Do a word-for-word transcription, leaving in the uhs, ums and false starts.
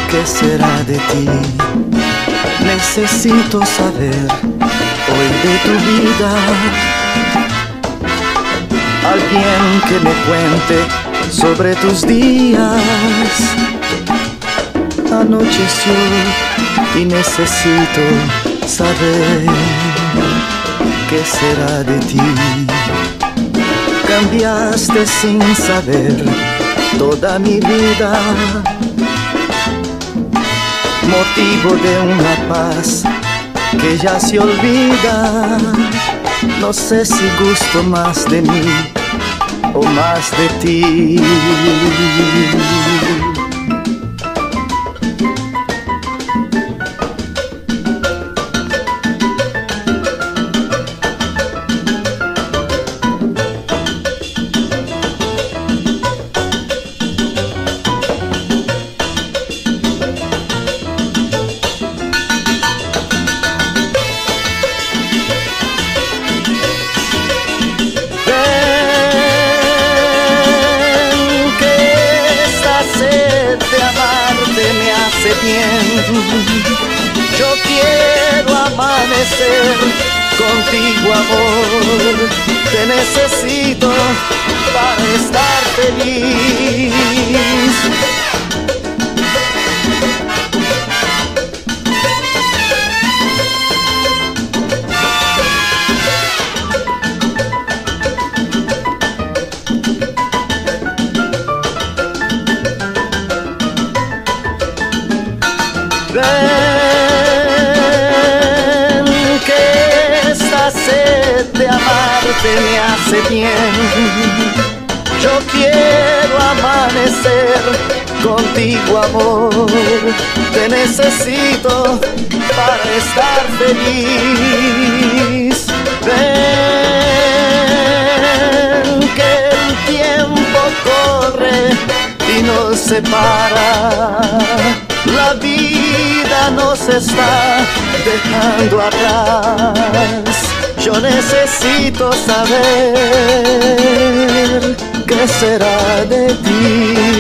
¿Qué será de ti? Necesito saber hoy de tu vida. Alguien que me cuente sobre tus días. Anocheció y necesito saber qué será de ti. Cambiaste sin saber toda mi vida, motivo de una paz que ya se olvida. No sé si gusto más de mí o más de ti. Me hace bien. Yo quiero amanecer contigo, amor. Te necesito para estar feliz. Ven, que esta sed de amarte me hace bien. Yo quiero amanecer contigo, amor. Te necesito para estar feliz. Ven, que el tiempo corre y nos separa. La vida nos está dejando atrás. Yo necesito saber qué será de ti.